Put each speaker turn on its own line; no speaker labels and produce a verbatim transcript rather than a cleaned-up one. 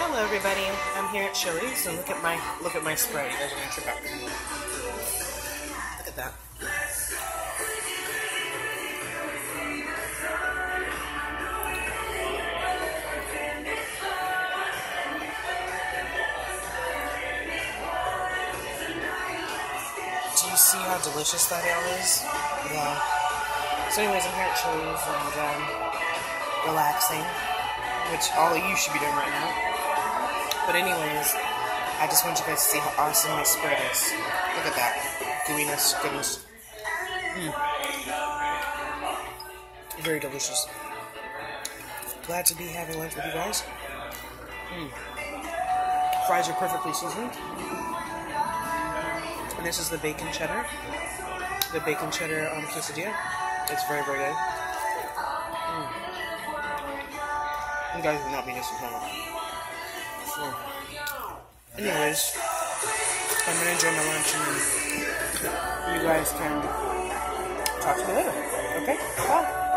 Hello everybody, I'm here at Chili's and look at my look at my spread. You guys are gonna trip out. Look at that. Do you see how delicious that ale is? Yeah. So anyways, I'm here at Chili's and um, relaxing, which all of you should be doing right now. But anyways, I just want you guys to see how awesome my spread is. Look at that. Gooiness, goodness. Mm. Very delicious. Glad to be having lunch with you guys. Mm. Fries are perfectly seasoned. And this is the bacon cheddar. The bacon cheddar um, quesadilla. It's very, very good. Mm. You guys will not be disappointed. So, anyways, I'm gonna enjoy my lunch and you guys can talk to me later. Okay? Bye.